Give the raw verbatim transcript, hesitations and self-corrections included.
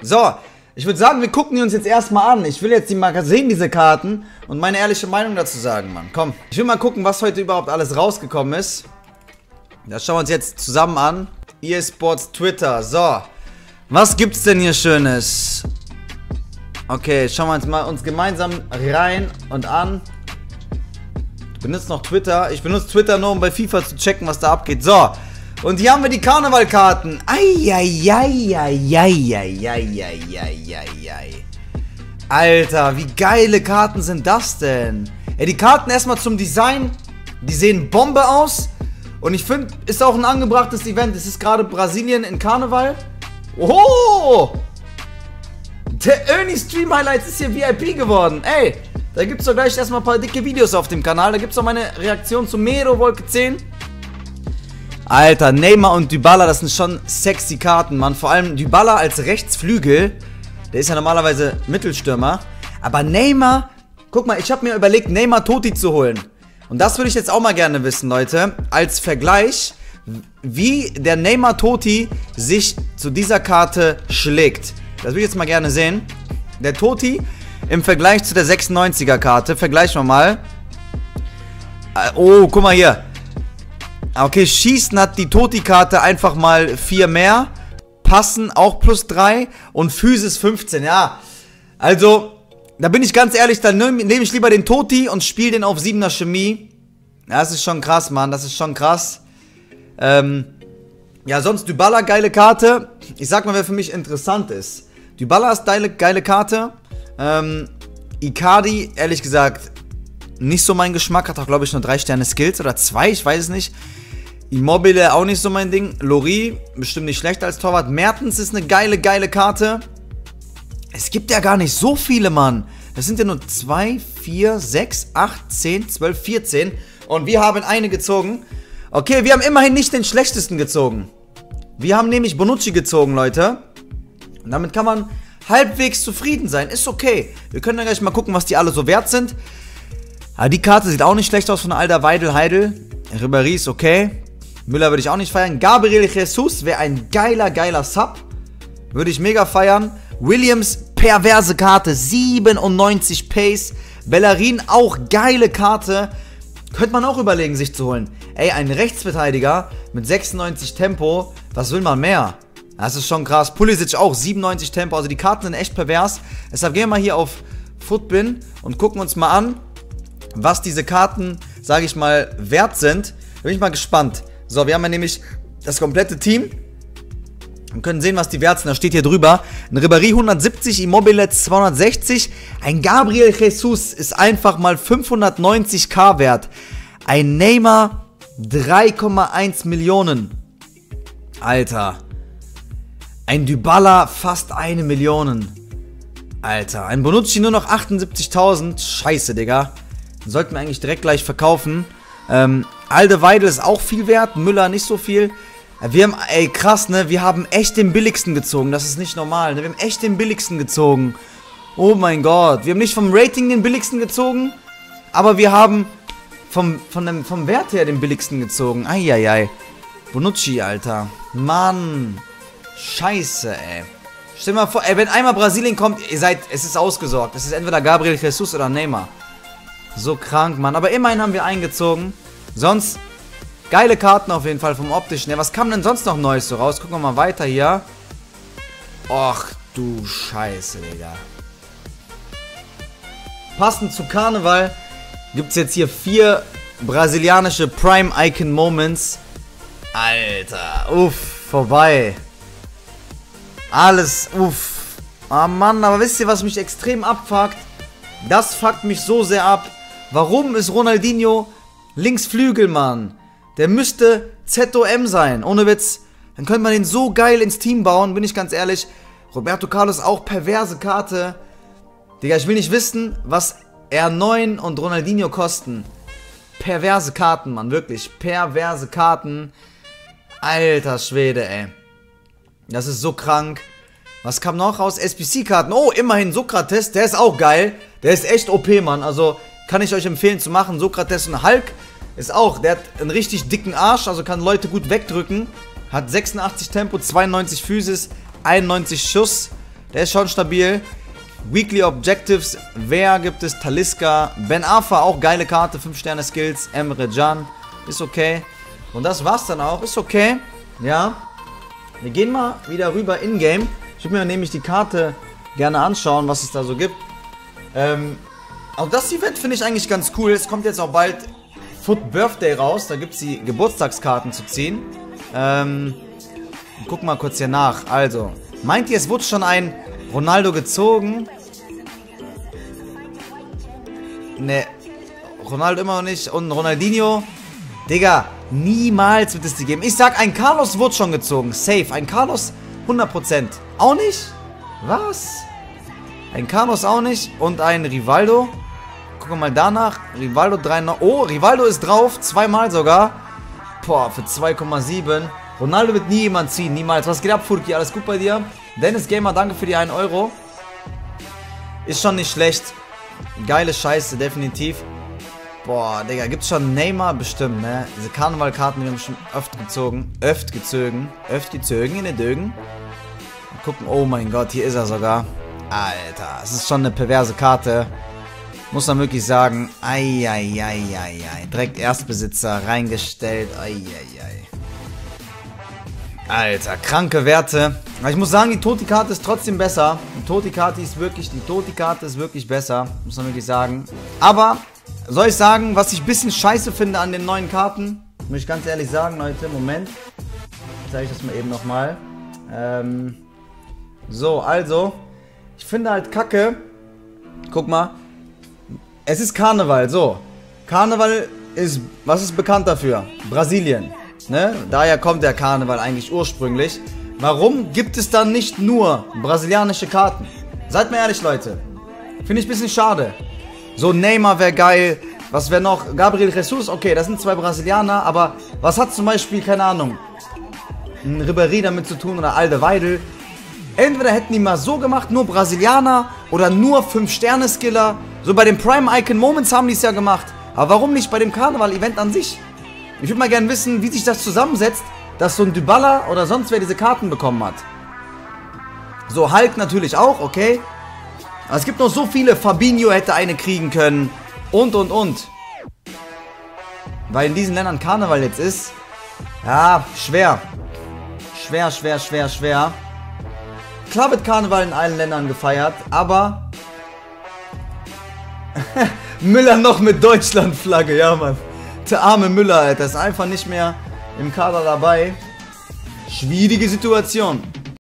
So, ich würde sagen, wir gucken die uns jetzt erstmal an. Ich will jetzt die mal sehen, diese Karten, und meine ehrliche Meinung dazu sagen, Mann. Komm, ich will mal gucken, was heute überhaupt alles rausgekommen ist. Das schauen wir uns jetzt zusammen an. E A Sports Twitter, so. Was gibt's denn hier Schönes? Okay, schauen wir uns mal uns gemeinsam rein und an. Ich benutze noch Twitter. Ich benutze Twitter nur, um bei FIFA zu checken, was da abgeht. So, und hier haben wir die Karnevalkarten. Eieieiei. Alter, wie geile Karten sind das denn? Ey, die Karten erstmal zum Design. Die sehen Bombe aus. Und ich finde, ist auch ein angebrachtes Event. Es ist gerade Brasilien in Karneval. Oh! Der Ernie Stream Highlights ist hier V I P geworden. Ey, da gibt es doch gleich erstmal ein paar dicke Videos auf dem Kanal. Da gibt es auch meine Reaktion zu Mero Wolke zehn. Alter, Neymar und Dybala, das sind schon sexy Karten, Mann. Vor allem Dybala als Rechtsflügel. Der ist ja normalerweise Mittelstürmer. Aber Neymar, guck mal, ich habe mir überlegt, Neymar Totti zu holen. Und das würde ich jetzt auch mal gerne wissen, Leute. Als Vergleich, wie der Neymar Totti sich zu dieser Karte schlägt. Das will ich jetzt mal gerne sehen. Der Totti im Vergleich zu der sechsundneunziger Karte. Vergleichen wir mal. Oh, guck mal hier. Okay, Schießen hat die Totti-Karte einfach mal vier mehr. Passen auch plus drei. Und Physis fünfzehn, ja. Also, da bin ich ganz ehrlich, dann nehme nehm ich lieber den Totti und spiele den auf siebener Chemie. Ja, das ist schon krass, Mann. Das ist schon krass. Ähm, ja, sonst Dybala, geile Karte. Ich sag mal, wer für mich interessant ist. Dybala ist geile, geile Karte. Ähm, Icardi, ehrlich gesagt, nicht so mein Geschmack. Hat auch, glaube ich, nur drei Sterne Skills oder zwei, ich weiß es nicht. Immobile auch nicht so mein Ding. Lori, bestimmt nicht schlecht als Torwart. Mertens ist eine geile, geile Karte. Es gibt ja gar nicht so viele, Mann. Das sind ja nur zwei, vier, sechs, acht, zehn, zwölf, vierzehn. Und wir haben eine gezogen. Okay, wir haben immerhin nicht den schlechtesten gezogen. Wir haben nämlich Bonucci gezogen, Leute. Und damit kann man halbwegs zufrieden sein. Ist okay. Wir können dann gleich mal gucken, was die alle so wert sind. Aber die Karte sieht auch nicht schlecht aus von Alter Weidel Heidel. Ribéry ist okay. Müller würde ich auch nicht feiern. Gabriel Jesus wäre ein geiler, geiler Sub. Würde ich mega feiern. Williams, perverse Karte. siebenundneunzig Pace. Bellerin, auch geile Karte. Könnte man auch überlegen, sich zu holen. Ey, ein Rechtsverteidiger mit sechsundneunzig Tempo. Was will man mehr? Das ist schon krass. Pulisic auch, siebenundneunzig Tempo. Also die Karten sind echt pervers. Deshalb gehen wir mal hier auf Footbin und gucken uns mal an, was diese Karten, sage ich mal, wert sind. Da bin ich mal gespannt. So, wir haben ja nämlich das komplette Team. Wir können sehen, was die wert sind. Da steht hier drüber. Ein Ribéry hundertsiebzig, Immobile zweihundertsechzig. Ein Gabriel Jesus ist einfach mal fünfhundertneunzigtausend wert. Ein Neymar drei Komma eins Millionen. Alter. Ein Dybala fast eine Million. Alter. Ein Bonucci nur noch achtundsiebzigtausend. Scheiße, Digga. Den sollten wir eigentlich direkt gleich verkaufen. Ähm, Alde Weidel ist auch viel wert. Müller nicht so viel. Wir haben, ey, krass, ne? Wir haben echt den billigsten gezogen. Das ist nicht normal, ne? Wir haben echt den billigsten gezogen. Oh mein Gott. Wir haben nicht vom Rating den billigsten gezogen, aber wir haben vom, von dem, vom Wert her den billigsten gezogen. Eieiei. Bonucci, Alter. Mann. Scheiße, ey. Stell dir mal vor, ey, wenn einmal Brasilien kommt, ihr seid, es ist ausgesorgt. Es ist entweder Gabriel Jesus oder Neymar. So krank, Mann. Aber immerhin haben wir eingezogen. Sonst geile Karten auf jeden Fall vom Optischen. Ja, was kam denn sonst noch Neues so raus? Gucken wir mal weiter hier. Och, du Scheiße, Digga. Passend zu Karneval gibt es jetzt hier vier brasilianische Prime Icon Moments. Alter, uff, vorbei. Alles, uff. Ah, Mann, aber wisst ihr, was mich extrem abfuckt? Das fuckt mich so sehr ab. Warum ist Ronaldinho Linksflügel, Mann? Der müsste Z O M sein, ohne Witz. Dann könnte man den so geil ins Team bauen, bin ich ganz ehrlich. Roberto Carlos auch perverse Karte. Digga, ich will nicht wissen, was R neun und Ronaldinho kosten. Perverse Karten, Mann, wirklich. Perverse Karten. Alter Schwede, ey. Das ist so krank. Was kam noch raus? S B C-Karten. Oh, immerhin Sokrates. Der ist auch geil. Der ist echt O P, Mann. Also kann ich euch empfehlen zu machen. Sokrates und Hulk ist auch. Der hat einen richtig dicken Arsch. Also kann Leute gut wegdrücken. Hat sechsundachtzig Tempo, zweiundneunzig Physis, einundneunzig Schuss. Der ist schon stabil. Weekly Objectives, wer gibt es? Talisca, Ben Arfa, auch geile Karte, fünf Sterne Skills, Emre Can, ist okay. Und das war's dann auch, ist okay. Ja. Wir gehen mal wieder rüber in-game. Ich würde mir nämlich die Karte gerne anschauen, was es da so gibt. Ähm, auch das Event finde ich eigentlich ganz cool. Es kommt jetzt auch bald Foot Birthday raus. Da gibt es die Geburtstagskarten zu ziehen. Ähm, guck mal kurz hier nach. Also, meint ihr, es wurde schon ein Ronaldo gezogen? Ne, Ronaldo immer noch nicht. Und Ronaldinho? Digga, niemals wird es die geben. Ich sag, ein Carlos wurde schon gezogen. Safe. Ein Carlos hundert Prozent. Auch nicht? Was? Ein Carlos auch nicht. Und ein Rivaldo. Gucken wir mal danach. Rivaldo drei. Oh, Rivaldo ist drauf. Zweimal sogar. Boah, für zwei Komma sieben. Ronaldo wird nie jemand ziehen. Niemals. Was geht ab, Furki? Alles gut bei dir? Dennis Gamer, danke für die einen Euro. Ist schon nicht schlecht. Geile Scheiße, definitiv. Boah, Digga, gibt's schon Neymar? Bestimmt, ne? Diese Karnevalkarten, die haben schon oft gezogen. Öft gezogen. Öft gezogen in den Dögen. Mal gucken, oh mein Gott, hier ist er sogar. Alter, es ist schon eine perverse Karte. Muss man wirklich sagen. Eieieiei. Direkt Erstbesitzer reingestellt. Eieiei. Alter, kranke Werte. Aber ich muss sagen, die Toti-Karte ist trotzdem besser. Die Toti-Karte ist wirklich, die Toti-Karte ist wirklich besser. Muss man wirklich sagen. Aber, soll ich sagen, was ich ein bisschen scheiße finde an den neuen Karten? Muss ich ganz ehrlich sagen, Leute, Moment. Zeige ich das mal eben nochmal. Ähm, so, also. Ich finde halt kacke. Guck mal. Es ist Karneval, so. Karneval ist, was ist bekannt dafür? Brasilien. Ne? Daher kommt der Karneval eigentlich ursprünglich. Warum gibt es dann nicht nur brasilianische Karten? Seid mir ehrlich, Leute. Finde ich ein bisschen schade. So, Neymar wäre geil. Was wäre noch? Gabriel Jesus, okay, das sind zwei Brasilianer. Aber was hat zum Beispiel, keine Ahnung, ein Ribéry damit zu tun oder Alderweireld? Entweder hätten die mal so gemacht, nur Brasilianer oder nur fünf Sterne Skiller. So bei den Prime Icon Moments haben die es ja gemacht. Aber warum nicht bei dem Karneval-Event an sich? Ich würde mal gerne wissen, wie sich das zusammensetzt, dass so ein Dybala oder sonst wer diese Karten bekommen hat. So, Hulk natürlich auch, okay. Aber es gibt noch so viele. Fabinho hätte eine kriegen können. Und, und, und. Weil in diesen Ländern Karneval jetzt ist. Ja, schwer. Schwer, schwer, schwer, schwer. Klar wird Karneval in allen Ländern gefeiert, aber... Müller noch mit Deutschlandflagge, ja, Mann. Der arme Müller, Alter, ist einfach nicht mehr im Kader dabei. Schwierige Situation.